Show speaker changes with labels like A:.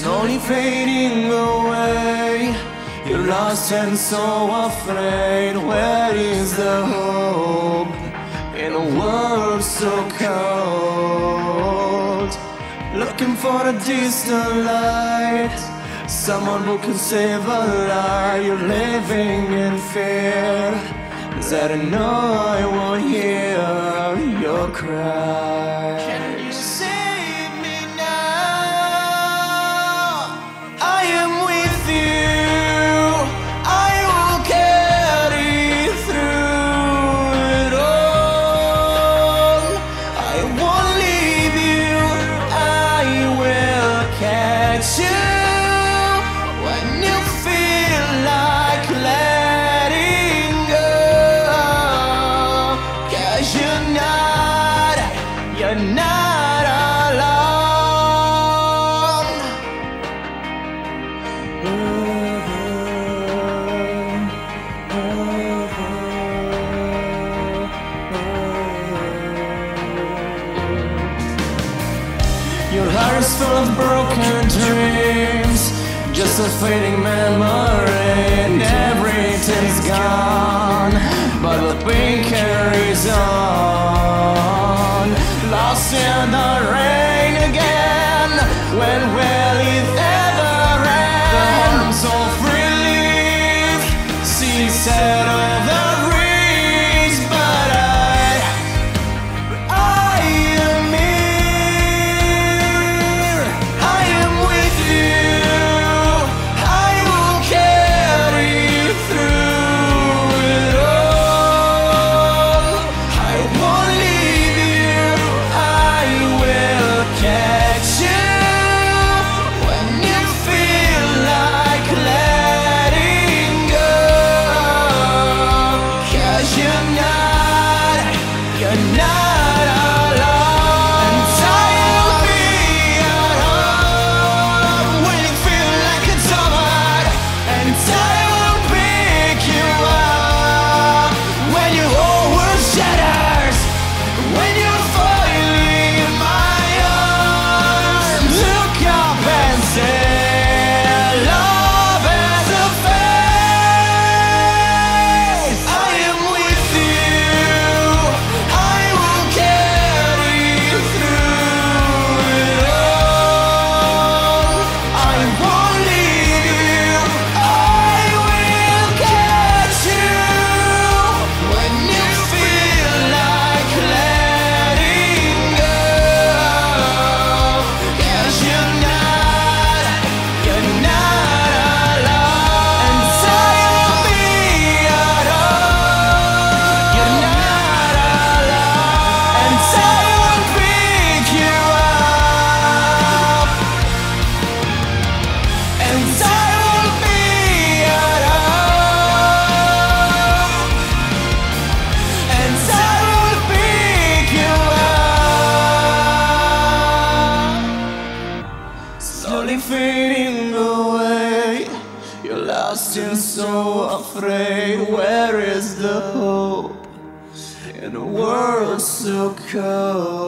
A: slowly fading away. You're lost and so afraid. Where is the hope in a world so cold? Looking for a distant light, someone who can save a life. You're living in fear, that I know I won't hear your cry. Can you save me now? I am with you, I will carry through it all. I won't leave you, I will catch you when you feel like letting go. 'Cause you're not alone. Your heart is full of broken dreams, just a fading memory, and everything's gone, but the pain carries on. Lost in the rain again, when will it ever end? The arms of relief seem set of the breeze, but I am here, I am with you, I will carry through it all. I won't leave you, I will catch you when you feel like letting go. 'Cause you're not alone. And I will be at home when you feel like it's over. And I will pick you up when your whole world shatters. When you're falling in my arms, look up and say, love has a face. I am with you, I will carry you through it all. I won't leave you, I will catch you when you feel like letting go. 'Cause you're not alone. And I will be at home. You're not alone. And I will pick you up. And I will be at home. And I will pick you up. Slowly fading away, you're lost and so afraid. Where is the hope in a world so cold?